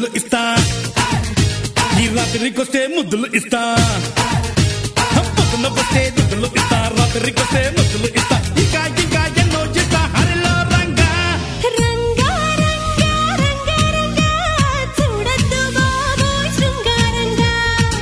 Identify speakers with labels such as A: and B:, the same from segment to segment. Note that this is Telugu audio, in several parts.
A: ముద్దులు ఇస్తా ఈ రాత్రికొస్తే ముద్దులు ఇస్తా పొద్దున వస్తే ముద్దులు ఇస్తా రాత్రికొస్తే ముద్దులు ఇస్తా ఇంకా ఇంకా ఎన్నో చేస్తా హరిలో రంగా
B: రంగా రంగా రంగా రంగా చూడద్దు బాబోయ్ శృంగారంగా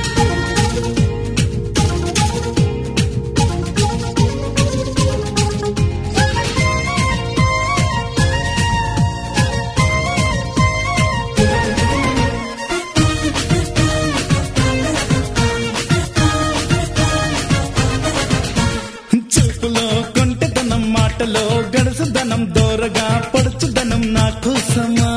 A: చూపులో కొంటెదనం మాటలో గడుసుదనం దూరగా పడుచుదనం నా కోసమా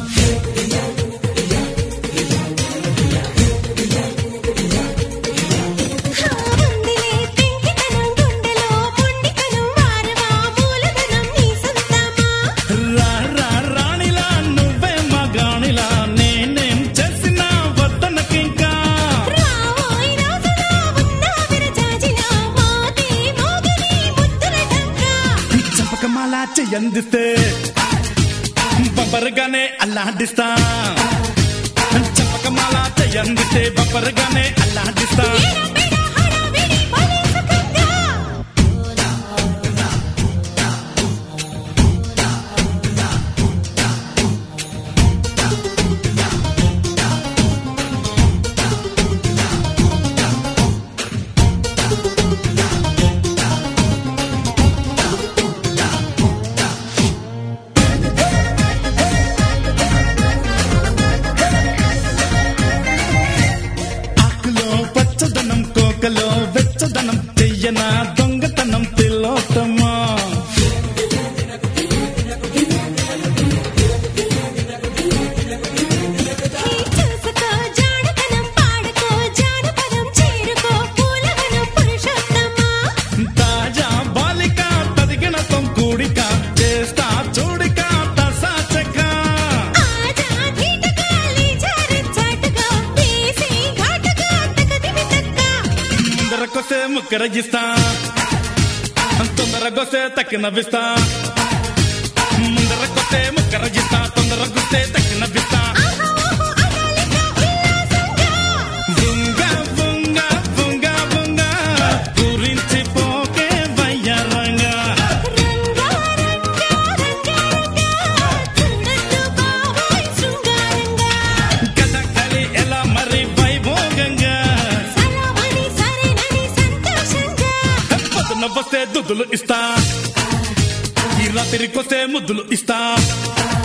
B: వందిలే పెంకితనం గుండెలో మొండితనం వారవా మూలధనం నీ సొంతమా
A: రా రా రాణిలా నువ్వే మగాణిలా నేనేం చేసినా వద్దనకింకా
B: రావోయ్ రాజులా ఉన్నా విరజాజిలా మాటే మోగిని ముద్దుల డంకా
A: చంపకమాల చెయ్యందిస్తే బొబ్బరుగానే అల్లాడిస్తా చంపకమాల చెయ్యందిస్తే బొబ్బరుగానే అల్లాడిస్తా
B: ఏడబెడ హడావిడి భలే సుఖంగా
A: ఆకులో పచ్చదనం కోకలో వెచ్చదనం చెయ్యన దొంగతనం తిలోత్తమా
B: చూసుకో జానపదం పాడుకో జానపదం చేరుకో పూలవనం పురుషోత్తమా
A: తాజా బాలిక తదిగినతం కూడిక చేస్తా చూడిక తసాచక
B: ఆజా ధీటగా లీజారి చాటుగా తీసి ఘాటుగా తకదిమి తక్క
A: ముందరకొస్తే ముక్కరగిస్తా తొందరగొస్తే తక్కినవిస్తా ముందరకొస్తే ముక్కరగిస్తా తొందరగొస్తే తక్కినవిస్తా
B: ఆహా ఓహో అగాలిక ఉల్లాసంగా
A: బుంగ బుంగ బుంగ బుంగ గురించి పోకే వయ్యారంగా
B: రంగా రంగా రంగా రంగా చూడద్దు బాబోయ్ శృంగారంగా
A: కథకళి ఎలా మరి వైభోగంగా
B: సరవని సరేనని సంతోషంగా
A: పొద్దున వస్తే దుద్దులు ఇస్తా ఈ రాత్రికొస్తే ముద్దులు ఇస్తా